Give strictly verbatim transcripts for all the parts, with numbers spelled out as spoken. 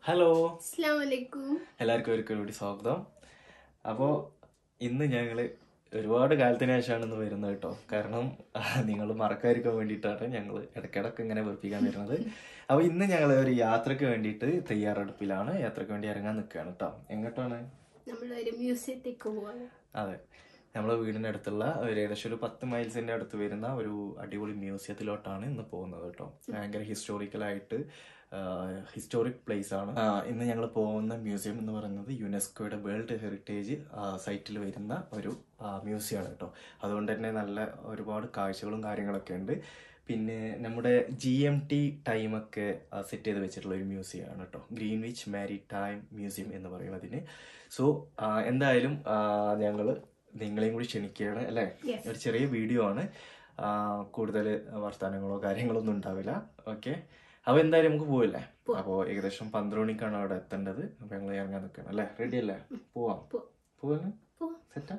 Hello, അസ്സലാമലൈക്കും. എല്ലാവർക്കും ഒരിക്കൽ കൂടി സ്വാഗതം. അപ്പോൾ ഇന്ന് ഞങ്ങൾ ഒരുപാട് കാലത്തിന് ശേഷമാണ് ഇന്ന് വരുന്നത് കേട്ടോ. കാരണം നിങ്ങൾ മറക്കാതിരിക്കാൻ വേണ്ടിയിട്ടാണ് ഞങ്ങൾ ഇടയ്ക്കിടയ്ക്ക് ഇങ്ങനെ വെറുപ്പിക്കാൻ വരുന്നത്. അപ്പോൾ ഇന്ന് ഞങ്ങൾ ഒരു യാത്രയ്ക്ക് വേണ്ടിയിട്ട് തയ്യാറെടുപ്പിലാണ്. യാത്രയ്ക്ക് വേണ്ടി ഇറങ്ങാൻ നിൽക്കുകയാണ് കേട്ടോ. എങ്ങോട്ടാണ്? നമ്മളൊരു മ്യൂസിയത്തേക്ക് പോവാണ്. അതെ, നമ്മളെ വീടിൻ്റെ അടുത്തുള്ള ഒരു ഏകദേശം ഒരു പത്ത് മൈൽസിൻ്റെ അടുത്ത് വരുന്ന ഒരു അടിപൊളി മ്യൂസിയത്തിലോട്ടാണ് ഇന്ന് പോകുന്നത് കേട്ടോ. ഭയങ്കര ഹിസ്റ്റോറിക്കലായിട്ട് ഹിസ്റ്റോറിക് പ്ലേസ് ആണ്. ഇന്ന് ഞങ്ങൾ പോകുന്ന മ്യൂസിയം എന്ന് പറയുന്നത് യുനെസ്കോയുടെ വേൾഡ് ഹെറിറ്റേജ് സൈറ്റിൽ വരുന്ന ഒരു മ്യൂസിയമാണ് കേട്ടോ. അതുകൊണ്ട് തന്നെ നല്ല ഒരുപാട് കാഴ്ചകളും കാര്യങ്ങളൊക്കെ ഉണ്ട്. പിന്നെ നമ്മുടെ ജി എം ടി ടൈമൊക്കെ സെറ്റ് ചെയ്ത് വെച്ചിട്ടുള്ള ഒരു മ്യൂസിയമാണ് കേട്ടോ. ഗ്രീൻവിച്ച് മാരിടൈം മ്യൂസിയം എന്ന് പറയും അതിന്. സോ എന്തായാലും ഞങ്ങൾ നിങ്ങളെയും കൂടി ക്ഷണിക്കുകയാണ് അല്ലേ. ഒരു ചെറിയ വീഡിയോ ആണ്, കൂടുതൽ വർത്തമാനങ്ങളോ കാര്യങ്ങളോ ഒന്നും ഉണ്ടാവില്ല. ഓക്കെ, അപ്പൊ എന്തായാലും നമുക്ക് പോവില്ലേ. അപ്പോ ഏകദേശം പന്ത്രണ്ട് മണിക്കാണ് അവിടെ എത്തേണ്ടത്. അപ്പൊ ഞങ്ങൾ ഇറങ്ങാൻ നിൽക്കണം അല്ലേ. റെഡി അല്ലേ? പോവാം. പോവാന് സെറ്റാ?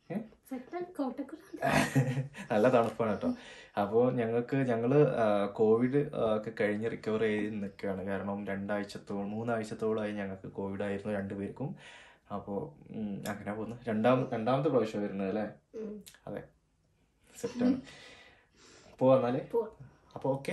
നല്ല തണുപ്പാണ് കേട്ടോ. അപ്പോൾ ഞങ്ങൾക്ക് ഞങ്ങള് കോവിഡ് ഒക്കെ കഴിഞ്ഞ് റിക്കവർ ചെയ്ത് നിൽക്കുകയാണ്. കാരണം രണ്ടാഴ്ചത്തോളം മൂന്നാഴ്ചത്തോളമായി ഞങ്ങൾക്ക് കോവിഡ് ആയിരുന്നു രണ്ടുപേർക്കും. അപ്പോൾ അങ്ങനെ പോകുന്നു. രണ്ടാം രണ്ടാമത്തെ പ്രാവശ്യം വരുന്നത് അല്ലേ. അതെ, സെറ്റാണ്. പോവാന്നാല് അപ്പോൾ ഓക്കെ.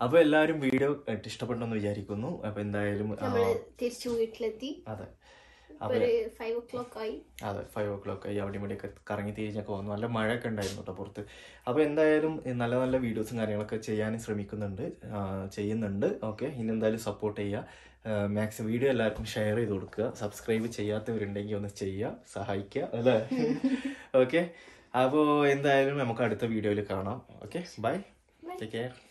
അപ്പോൾ എല്ലാവരും വീഡിയോ ഇഷ്ടപ്പെട്ടെന്ന് വിചാരിക്കുന്നു. അപ്പോൾ എന്തായാലും തിരിച്ചു വീട്ടിലെത്തി. അതെ ഫൈവ് ഓ ക്ലോക്ക് ആയി അതെ ഫൈവ് ഓ ക്ലോക്ക് ആയി അവിടെ ഇവിടെയൊക്കെ കറങ്ങി തിരിഞ്ഞൊക്കെ വന്നു. നല്ല മഴയൊക്കെ ഉണ്ടായിരുന്നു കേട്ടോ പുറത്ത്. അപ്പോൾ എന്തായാലും നല്ല നല്ല വീഡിയോസും കാര്യങ്ങളൊക്കെ ചെയ്യാൻ ശ്രമിക്കുന്നുണ്ട് ചെയ്യുന്നുണ്ട് ഓക്കെ. ഇനി എന്തായാലും സപ്പോർട്ട് ചെയ്യുക. മാക്സിമം വീഡിയോ എല്ലാവർക്കും ഷെയർ ചെയ്ത് കൊടുക്കുക. സബ്സ്ക്രൈബ് ചെയ്യാത്തവരുണ്ടെങ്കിൽ ഒന്ന് ചെയ്യുക, സഹായിക്കുക അല്ലേ. ഓക്കെ, അപ്പോൾ എന്തായാലും നമുക്ക് അടുത്ത വീഡിയോയിൽ കാണാം. Okay, bye, take care.